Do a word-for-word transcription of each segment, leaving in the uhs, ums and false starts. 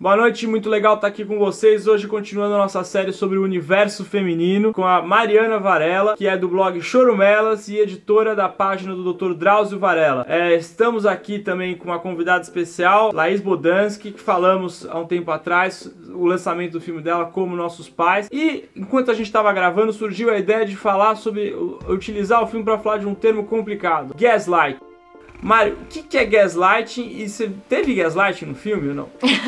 Boa noite, muito legal estar aqui com vocês. Hoje continuando a nossa série sobre o universo feminino com a Mariana Varela, que é do blog Chorumelas e editora da página do doutor Drauzio Varela. É, estamos aqui também com uma convidada especial, Laís Bodansky, que falamos há um tempo atrás o lançamento do filme dela, Como Nossos Pais. E enquanto a gente estava gravando, surgiu a ideia de falar sobre, utilizar o filme para falar de um termo complicado, gaslight. Mário, o que, que é gaslighting? E você teve gaslighting no filme ou não?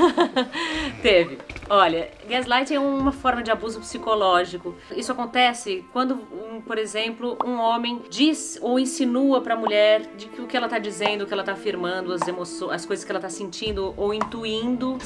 Teve. Olha, gaslighting é uma forma de abuso psicológico. Isso acontece quando, um, por exemplo, um homem diz ou insinua para a mulher de que o que ela está dizendo, o que ela está afirmando, as emoções, as coisas que ela está sentindo ou intuindo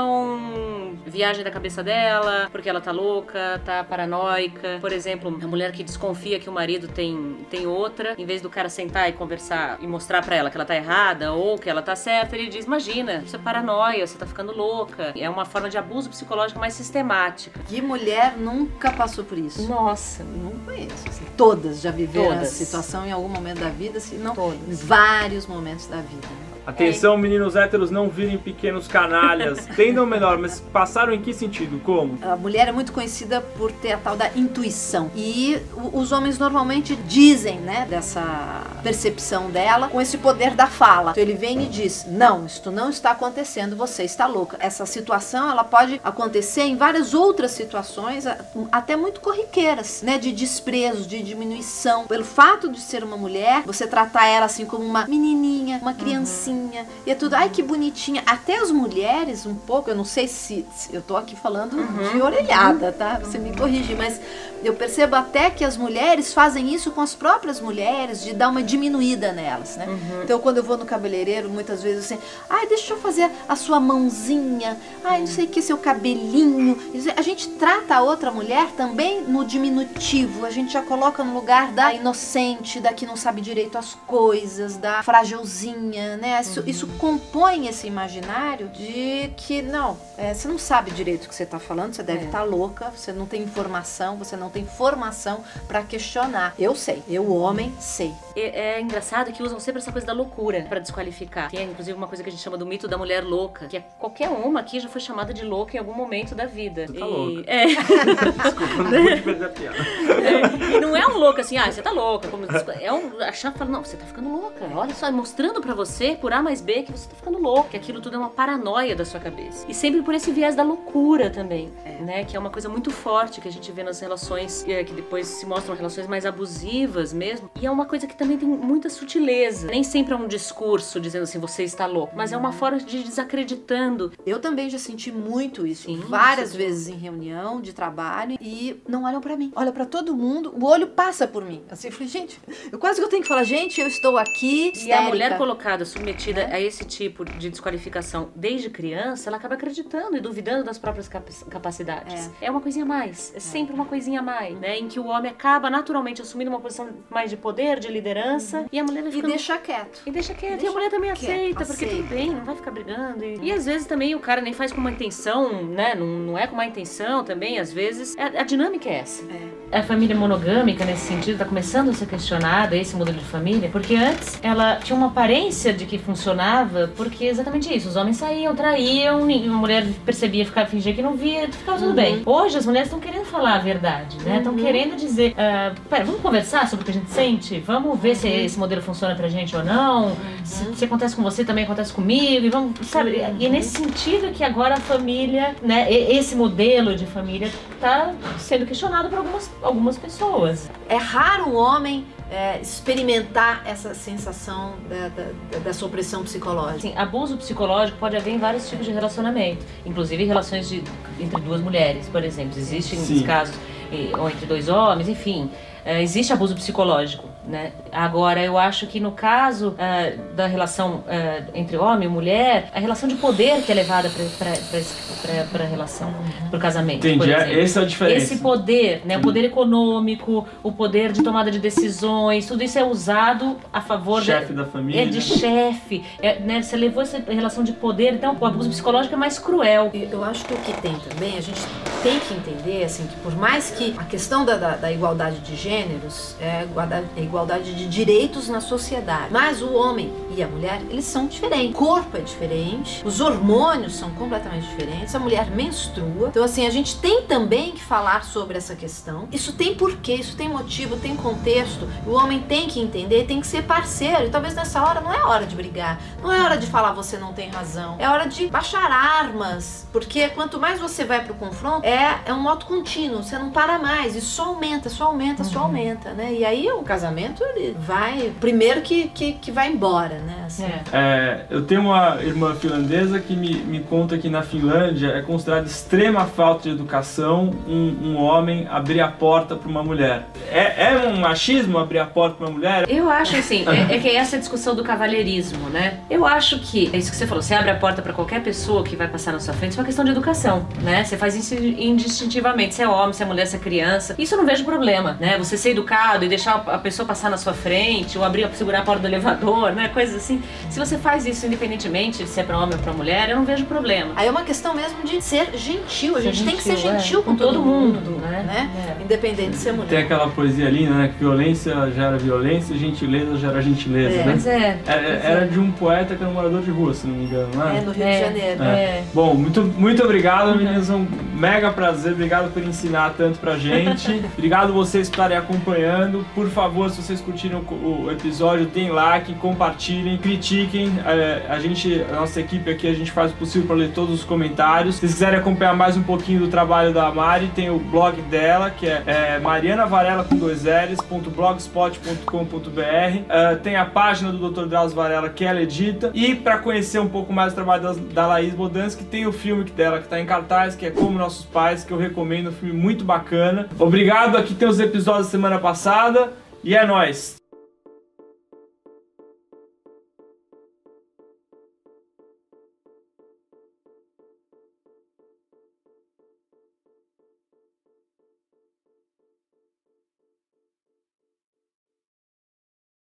são viagem da cabeça dela, porque ela tá louca, tá paranoica. Por exemplo, a mulher que desconfia que o marido tem, tem outra, em vez do cara sentar e conversar e mostrar para ela que ela tá errada ou que ela tá certa, ele diz: imagina, isso é paranoia, você tá ficando louca. É uma forma de abuso psicológica mais sistemática. Que mulher nunca passou por isso? Nossa, não conheço. Assim, todas já viveram todas. essa situação em algum momento da vida, se não todas. Em vários momentos da vida. Né? Atenção, é. Meninos héteros, não virem pequenos canalhas. Entendam melhor, mas passaram em que sentido? Como? A mulher é muito conhecida por ter a tal da intuição. E os homens normalmente dizem, né, dessa percepção dela com esse poder da fala. Então ele vem e diz: não, isto não está acontecendo, você está louca. Essa situação, ela pode acontecer em várias outras situações, até muito corriqueiras, né, de desprezo, de diminuição. Pelo fato de ser uma mulher, você tratar ela assim como uma menininha, uma criancinha. Uhum. E é tudo, ai que bonitinha. Até as mulheres, um pouco, eu não sei se, se eu tô aqui falando uhum. de orelhada, tá? Você me corrige, mas eu percebo até que as mulheres fazem isso com as próprias mulheres, de dar uma diminuída nelas, né? Uhum. Então quando eu vou no cabeleireiro, muitas vezes assim, ai, deixa eu fazer a sua mãozinha, ai, não sei o que, seu cabelinho. A gente trata a outra mulher também no diminutivo, a gente já coloca no lugar da inocente, da que não sabe direito as coisas, da frágilzinha, né? Isso, uhum. isso compõe esse imaginário de que, não, é, você não sabe direito o que você está falando, você deve estar é. tá louca, você não tem informação, você não tem formação para questionar. Eu sei, eu, homem, sei. É, é engraçado que usam sempre essa coisa da loucura para desqualificar. Tem, inclusive, uma coisa que a gente chama do mito da mulher louca, que é qualquer uma aqui já foi chamada de louca em algum momento da vida. Você tá e... louca. É. Desculpa, não pude perder a piada. É. E não é um louco assim, ah, você tá louca. Como... É um achar, fala, não, você tá ficando louca. Olha só, mostrando pra você, por A mais B, que você tá ficando louca, que aquilo tudo é uma paranoia da sua cabeça. E sempre por esse viés da loucura também, é. né? Que é uma coisa muito forte que a gente vê nas relações, é, que depois se mostram relações mais abusivas mesmo. E é uma coisa que também tem muita sutileza. Nem sempre é um discurso dizendo assim, você está louco, mas é uma forma de desacreditando. Eu também já senti muito isso, Sim, várias vezes em reunião de trabalho, e não olham pra mim. Olha pra todo mundo, o olho passa por mim. Assim, eu falei, gente, eu quase que eu tenho que falar, gente, eu estou aqui. E a mulher colocada, submetida é. a esse tipo de desqualificação desde criança, ela acaba acreditando e duvidando das próprias capacidades. É, é uma coisinha a mais, é, é sempre uma coisinha a mais, né? Em que o homem acaba naturalmente assumindo uma posição mais de poder, de liderança, uhum. e a mulher vai ficando... E deixa quieto. E deixa quieto. Deixa e a mulher também quieto. aceita, porque aceita. Tudo bem, não vai ficar brigando. E, e às vezes também o cara nem faz com uma intenção, né? Não, não é com uma intenção também, às vezes. A, a dinâmica é essa. É. A família monogâmica, nesse sentido, tá começando a ser questionada, esse modelo de família, porque antes ela tinha uma aparência de que funcionava, porque exatamente isso, os homens saíam, traíam, a mulher percebia, ficava, fingia que não via, ficava tudo uhum. bem. Hoje as mulheres estão querendo falar a verdade, né? Estão uhum. querendo dizer, uh, pera, vamos conversar sobre o que a gente sente? Vamos ver uhum. se esse modelo funciona pra gente ou não? Uhum. Se, se acontece com você, também acontece comigo, e vamos, sabe? Uhum. E é nesse sentido que agora a família, né, esse modelo de família tá sendo questionado por algumas, algumas pessoas. É raro o homem É, experimentar essa sensação da, da, dessa opressão psicológica. Sim, abuso psicológico pode haver em vários tipos de relacionamento, inclusive relações de, entre duas mulheres, por exemplo. Existem Sim. casos, ou entre dois homens, enfim, é, existe abuso psicológico, né? Agora, eu acho que no caso uh, da relação uh, entre homem e mulher, a relação de poder que é levada para a relação, uhum. para o casamento. Entendi, essa é a diferença. Esse poder, né? O poder econômico, o poder de tomada de decisões, tudo isso é usado a favor chefe da, da família. É de chefe, é, né? Você levou essa relação de poder, então o abuso psicológico é mais cruel. Eu acho que o que tem também, a gente tem que entender assim, que por mais que a questão da, da, da igualdade de gêneros é igualdade, é igualdade de de direitos na sociedade. Mas o homem e a mulher, eles são diferentes. O corpo é diferente, os hormônios são completamente diferentes, a mulher menstrua. Então assim, a gente tem também que falar sobre essa questão. Isso tem porquê, isso tem motivo, tem contexto. O homem tem que entender, tem que ser parceiro. E talvez nessa hora não é hora de brigar, não é hora de falar você não tem razão, é hora de baixar armas, porque quanto mais você vai pro confronto, é, é um modo contínuo, você não para mais, e só aumenta, só aumenta, só aumenta, né? E aí o casamento, ele vai, primeiro que, que, que vai embora, né? Assim. É. É, eu tenho uma irmã finlandesa que me, me conta que na Finlândia é considerado extrema falta de educação um, um homem abrir a porta para uma mulher. É, é um machismo abrir a porta para uma mulher? Eu acho assim, é, é que é essa discussão do cavalheirismo, né? Eu acho que, é isso que você falou, você abre a porta para qualquer pessoa que vai passar na sua frente, isso é uma questão de educação, né? Você faz isso indistintivamente, se é homem, se é mulher, se é criança. Isso eu não vejo problema, né? Você ser educado e deixar a pessoa passar na sua frente, ou abrir, segurar a porta do elevador, né? Coisas assim. Se você faz isso independentemente de se é para homem ou para mulher, eu não vejo problema. Aí é uma questão mesmo de ser gentil. A Ser gente gentil, tem que ser é. gentil com, Com todo, todo mundo, mundo, né? né? É. Independente de ser mulher. Tem aquela poesia linda, né? Que violência gera violência, gentileza gera gentileza, É. né? Mas é. Era, era de um poeta que era um morador de rua, se não me engano, não é? É, no Rio É. de Janeiro. É. É. Bom, muito, muito obrigado, meninas. É um mega prazer. Obrigado por ensinar tanto pra gente. Obrigado vocês por estarem acompanhando. Por favor, se vocês curtiram o episódio, deem like, compartilhem, critiquem. É, a gente, a nossa equipe aqui, a gente faz o possível para ler todos os comentários. Se vocês quiserem acompanhar mais um pouquinho do trabalho da Mari, tem o blog dela, que é, é mariana varela com dois L's, ponto blogspot ponto com ponto br. Uh, tem a página do doutor Drauzio Varela, que ela edita. E para conhecer um pouco mais o trabalho da, da Laís Bodansky, tem o filme dela que está em cartaz, que é Como Nossos Pais, que eu recomendo, um filme muito bacana. Obrigado, aqui tem os episódios da semana passada e é nóis!